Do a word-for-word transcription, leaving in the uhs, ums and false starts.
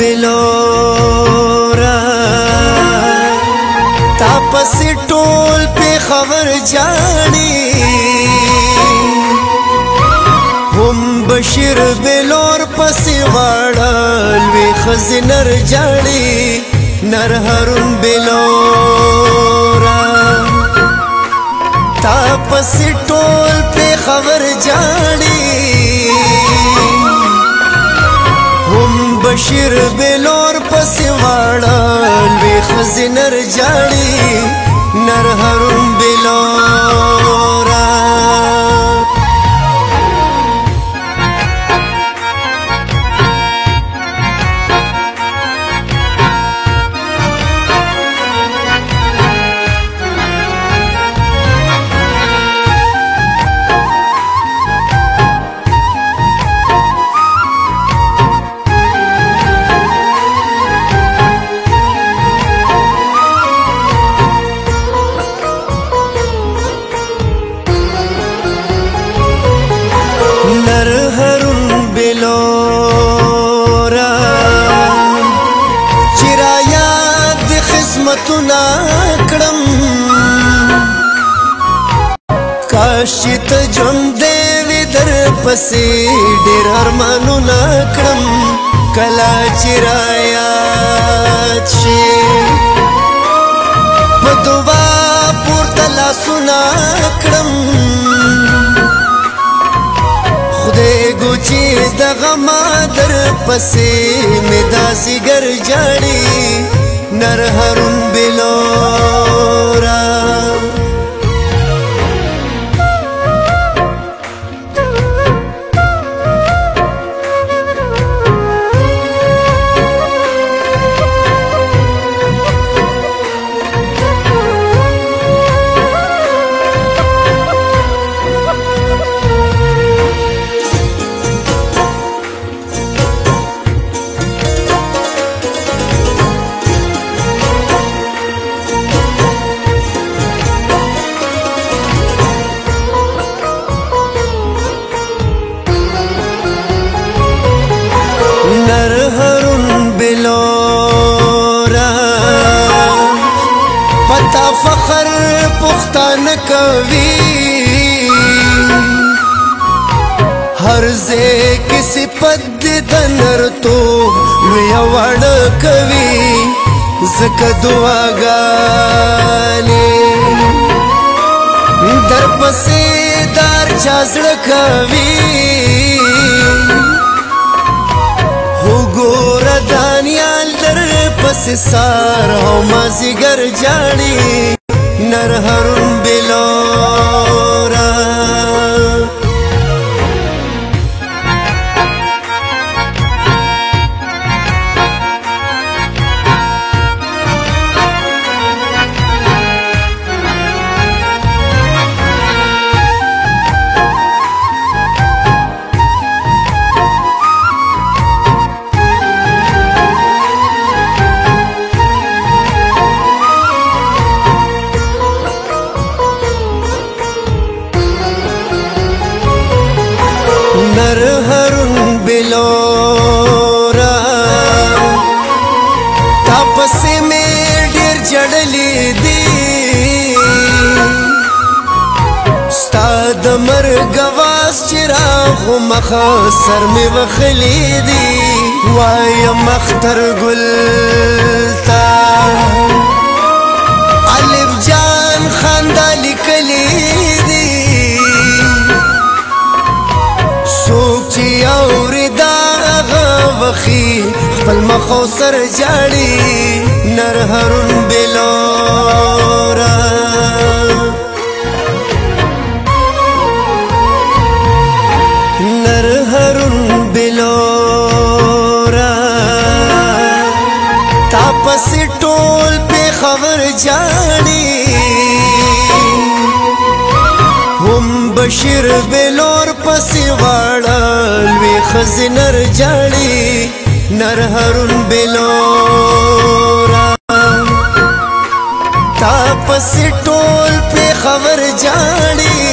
بلورا تاپس ټول په خبر جاړي هم بشیر بلور پسې واړل وی خزنر جاړي نر هرون بلورا تاپس ټول په خبر جاړي هم بشیر بلور پسې واړل وی خزنر جاړي نر هرون بلورا نر هرون بلورا چرا یاد خدمتونه کړم کاش ته ژوندې وې در پسې ډېر ارمانونه کړم کله چرا یاد شي په دعا پورته لاسونه کړم چې دغه مادر پسې مې داسې ګر جاړي نر هرون بلورا نر هرون بلورا پتا فخر پختانه کوي هر ځای کې صفت د نرتو لوی وړ کوي زکه دعاګانې در پسې دار چا زړه کوي ګوره دانیال در پس سار او مازیګر جاړي نر هرون بلورا نر هرون بلورا تاپسې مې ډېر جړلې دي ستا د مرګ اواز چې راغو مخه سر مې وخلې دي وایم اختر ګل تا الف جان خندا لیکلې دي څوک چې اوري دا هغه وخي خپل مخ او سر جاړي نر هرون بلورا نر هرون بلورا تاپس ټول په خبر جاړي هم بشیر بلور پسې واړل وی خزنر جاړي نر هرون بلورا تاپس ټول په خبر جاړي